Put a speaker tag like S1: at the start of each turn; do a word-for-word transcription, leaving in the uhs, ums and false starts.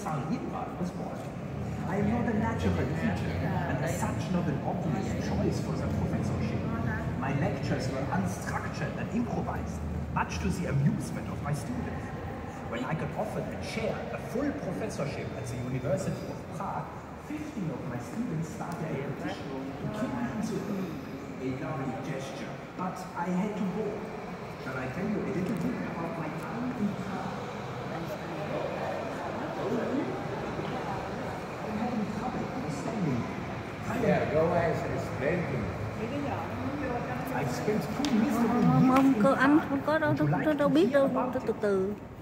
S1: was born. I am not a natural teacher, and as such not an obvious choice for the professorship. My lectures were unstructured and improvised, much to the amusement of my students. When I got offered a chair, a full professorship at the University of Prague, fifteen of my students started a petition to keep me in Zurich. A lovely gesture, but I had to go. Shall I tell you a little bit about my time in Prague? I'm having trouble understanding.
S2: Yeah, go ahead and explain to me.
S1: I spent two miserable
S3: Không,
S1: years
S3: không,
S1: in
S3: cô anh
S1: Prague.
S3: không có đâu,
S1: Would you
S3: đâu,
S1: like
S3: đâu,
S1: to
S3: đâu biết
S1: hear
S3: đâu,
S1: about
S3: từ
S1: it?
S3: từ.